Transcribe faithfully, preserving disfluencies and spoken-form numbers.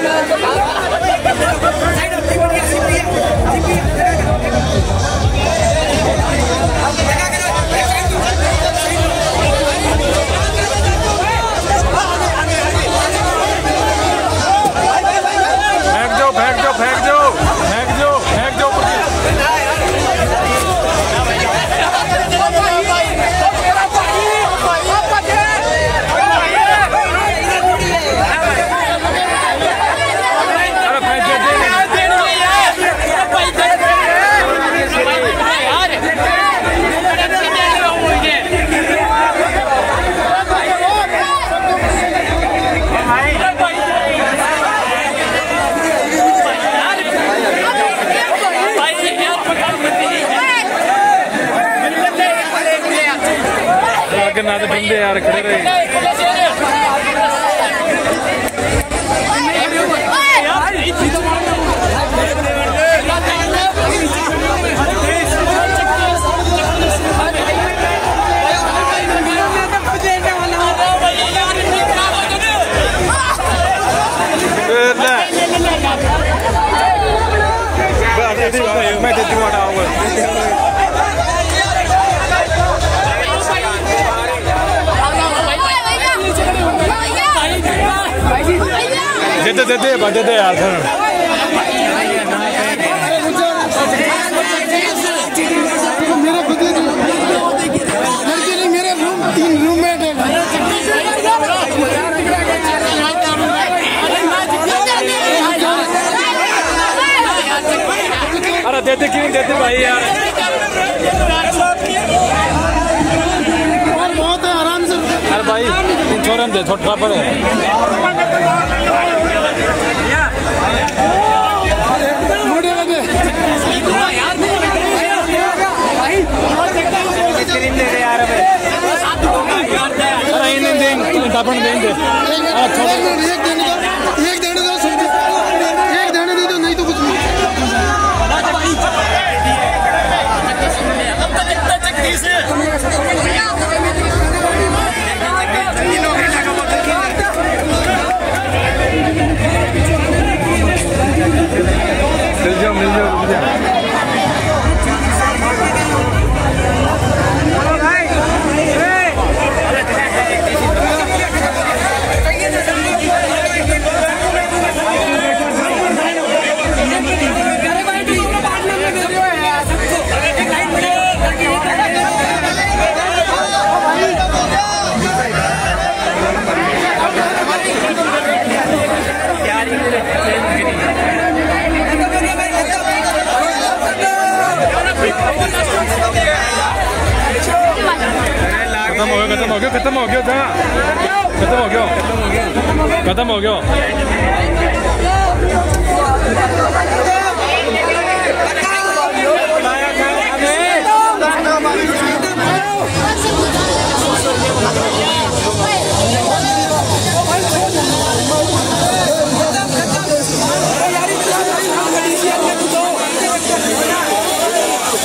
ना तो बंदे यार खड़े रहे। मैं देती हूँ दे दे दे दे दे यार मेरा खुद लड़के नहीं, मेरे रूम तीन रूममेट है। अरे देते क्यों देते भाई यार, बहुत है आराम से। अरे भाई छोड़ दे, छोटा पड़े मोटे बंदे एक देने दो, एक देने दे दो, नहीं तो कुछ नहीं। मिल जाओ मिल जाओ मिल जाओ। खत्म हो गया खत्म हो गया खत्म हो गया खत्म हो गया खत्म हो गया खत्म हो गया।